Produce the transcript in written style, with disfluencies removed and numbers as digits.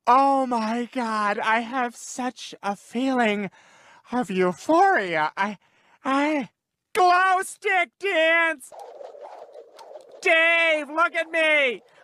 Oh my God, I have such a feeling of euphoria. I, glow stick dance! Dave, look at me!